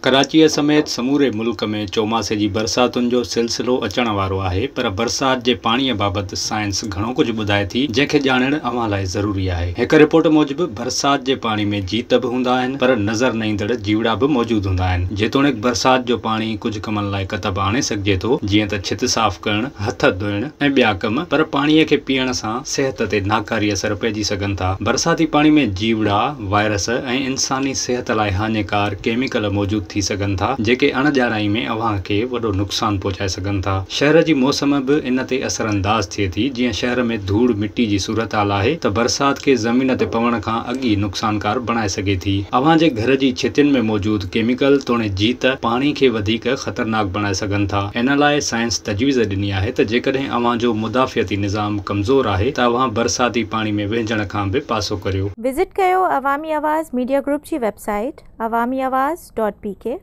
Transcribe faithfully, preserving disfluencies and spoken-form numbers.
कराची समेत समूरे मुल्क में चौमासे की बरसातुन जो सिलसिलो अचण वारो आहे, पर बरसात के पानी बाबत साइंस घणो कुछ बुधाए थी जैके जाणण अवां लाइ ज़रूरी है। एक रिपोर्ट मूजिब बरसात के पानी में जीत भी हुंदा आहिनि, पर नज़र न ईंदड़ जीवड़ा भी मौजूद हुंदा आहिनि। जेतोणीकि बरसात जो पानी कुछ कमन लाइ कतब आणे सघिजे थो, जीअं त छित साफ़ करण, हथ धोइण ऐं ॿिया कम, पर पाणीअ खे पीअण सां सेहत ते नाकारी असर पइजी सघनि था। बरसाती पानी में जीवड़ा, वायरस ऐं इंसानी सेहत लाइ हानिकार केमिकल मौजूद थी सघनि था, जेके अणॼाणाई में अव्हां खे वॾो नुक़सान पहुचाए सघनि था। शहर जी मौसम भी इन ते असरअंदाज थिए थी। जीअं शहर में धूड़ मिट्टी जी सूरत हाल आहे त बरसात के ज़मीन ते पवण खां अॻु नुक़सानकार बणाए सघे थी। अव्हां जे घर जी छितियुनि में मौजूद केमिकल तोणे जीत पानी खे वधीक ख़तरनाक बणाए सघनि था। इन लाइ साइंस तजवीज़ ॾिनी आहे त जेकॾहिं अव्हां जो मुदाफ़ियती निज़ाम कमज़ोर आहे त अव्हां बरसाती पानी में विझण खां बि पासो करियो। विज़िट कयो अवामी आवाज़ मीडिया ग्रुप जी वेबसाइट अवामी आवाज़ डॉट पी के।